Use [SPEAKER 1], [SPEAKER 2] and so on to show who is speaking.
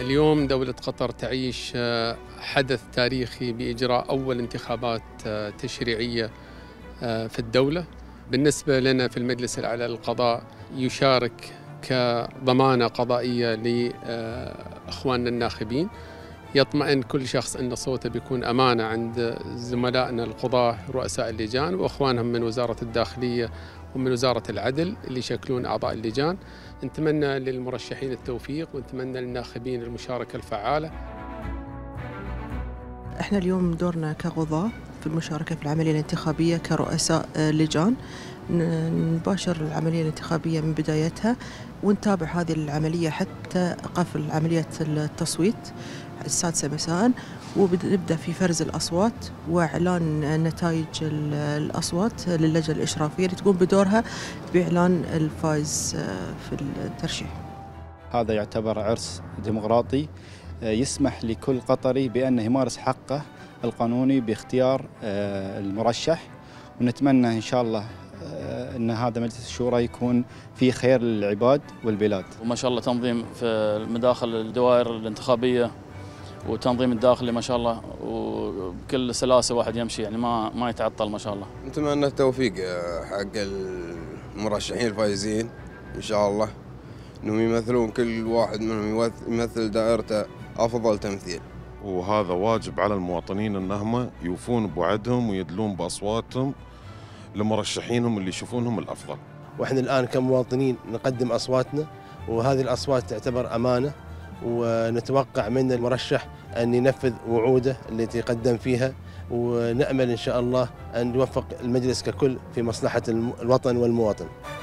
[SPEAKER 1] اليوم دولة قطر تعيش حدث تاريخي بإجراء أول انتخابات تشريعية في الدولة. بالنسبة لنا في المجلس الأعلى للقضاء يشارك كضمانة قضائية لإخواننا الناخبين. يطمئن كل شخص أن صوته بيكون أمانة عند زملائنا القضاة رؤساء اللجان وأخوانهم من وزارة الداخلية ومن وزارة العدل اللي يشكلون أعضاء اللجان. نتمنى للمرشحين التوفيق ونتمنى للناخبين المشاركة الفعالة.
[SPEAKER 2] احنا اليوم دورنا كقضاة في المشاركة في العملية الانتخابية كرؤساء لجان، نباشر العملية الانتخابية من بدايتها ونتابع هذه العملية حتى قفل عملية التصويت 6 مساء، ونبدأ في فرز الأصوات وإعلان نتائج الأصوات للجنة الإشرافية اللي تقوم بدورها بإعلان الفائز في الترشيح.
[SPEAKER 3] هذا يعتبر عرس ديمقراطي يسمح لكل قطري بأنه يمارس حقه القانوني باختيار المرشح، ونتمنى إن شاء الله أن هذا مجلس الشورى يكون في خير للعباد والبلاد.
[SPEAKER 4] وما شاء الله تنظيم في مداخل الدوائر الانتخابية وتنظيم الداخلي ما شاء الله، وبكل سلاسة واحد يمشي يعني ما يتعطل ما شاء الله.
[SPEAKER 5] نتمنى التوفيق حق المرشحين الفائزين إن شاء الله، أنهم يمثلون كل واحد منهم يمثل دائرته أفضل تمثيل.
[SPEAKER 6] وهذا واجب على المواطنين أنهم يوفون بوعدهم ويدلون بأصواتهم لمرشحينهم اللي يشوفونهم الأفضل.
[SPEAKER 7] وإحنا الآن كمواطنين نقدم أصواتنا، وهذه الأصوات تعتبر أمانة، ونتوقع من المرشح أن ينفذ وعوده التي قدم فيها، ونأمل إن شاء الله أن يوفق المجلس ككل في مصلحة الوطن والمواطن.